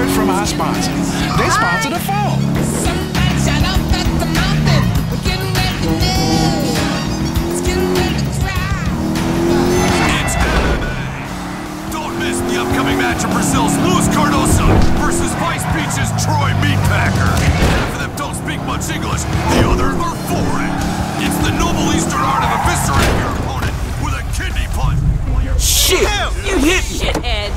support from our sponsor. They sponsor the fall. Somebody shout out at the mountain. We're getting ready to live. It's getting ready to cry. It's MMA! Don't miss the upcoming match of Brazil's Luis Cardoso versus Vice Beach's Troy Meatpacker. Half of them don't speak much English, the others are foreign. It's the noble Eastern art of eviscerating your opponent with a kidney punch. Shit! You hit me! Shithead.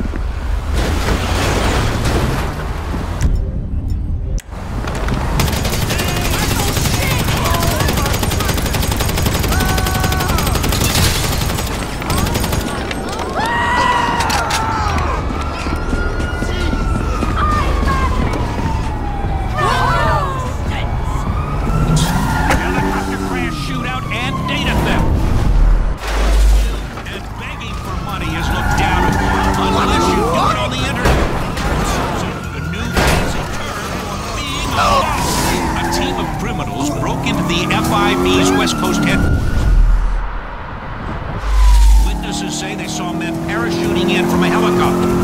Helicopter crash shootout and data theft. And begging for money is looked down upon unless you do it on the internet. So the new fancy term for being a boss. A team of criminals broke into the FIB's West Coast headquarters. Witnesses say they saw men parachuting in from a helicopter.